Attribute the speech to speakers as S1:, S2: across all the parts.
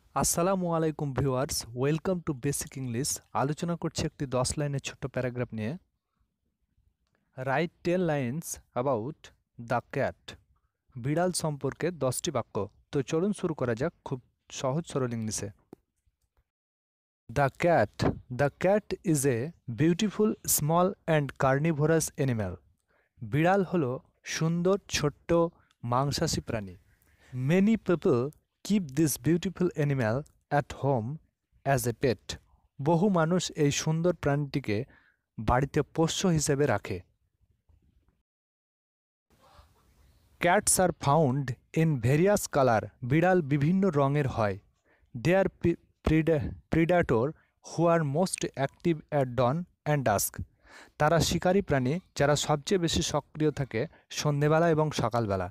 S1: আসসালামু আলাইকুম viewers, welcome to basic English. আলোচনা করছি একটি 10 লাইনের ছোট্ট প্যারাগ্রাফ নিয়ে। Write 10 lines about the cat. বিড়াল সম্পর্কে 10টি বাক্য। তো চলুন শুরু করা যাক খুব সহজ সরল ইংলিশে। The cat is a beautiful small and carnivorous animal. বিড়াল হলো সুন্দর ছোট্ট মাংসাশী প্রাণী। Many people keep this beautiful animal at home as a pet. বহু মানুষ এই সুন্দর প্রাণীটিকে বাড়িতে পোষ্য হিসেবে রাখে। Cats are found in various colour. বিড়াল বিভিন্ন রঙের হয়। They are predator who are most active at dawn and dusk. তারা শিকারী প্রাণী যারা সবচেয়ে বেশি সক্রিয় থাকে সন্ধেবেলা এবং সকালবেলা।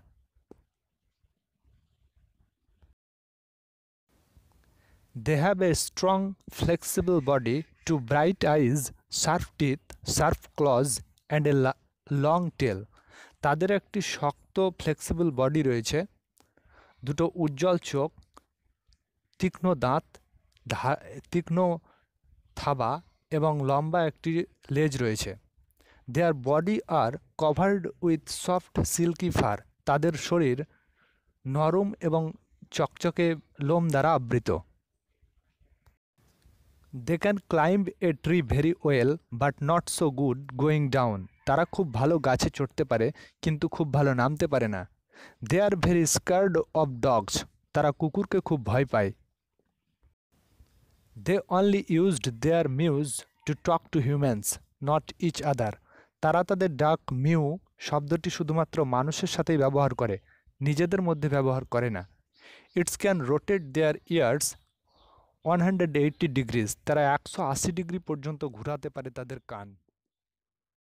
S1: They have a strong, flexible body, two bright eyes, sharp teeth, sharp claws, and a long tail. তাদের একটি শক্ত ফ্লেক্সিবল বডি রয়েছে, দুটো উজ্জ্বল চোখ, তীক্ষ্ণ দাঁত, তীক্ষ্ণ থাবা এবং লম্বা একটি লেজ রয়েছে। Their body are covered with soft silky fur. তাদের শরীর নরম এবং চকচকে লোম দ্বারা আবৃত। They can climb a tree very well but not so good going down. তারা খুব ভালো গাছে চড়তে পারে কিন্তু খুব ভালো নামতে পারে না। They are very scared of dogs. তারা কুকুরকে খুব ভয় পায়। They only used their mews to talk to humans not each other. তারা তাদের ডাক মিউ শব্দটি শুধুমাত্র মানুষের সাথেই ব্যবহার করে, নিজেদের মধ্যে ব্যবহার করে না। Its can rotate their ears 180 degrees. তারা 180 ডিগ্রি পর্যন্ত ঘোরাতে পারে তাদের কান।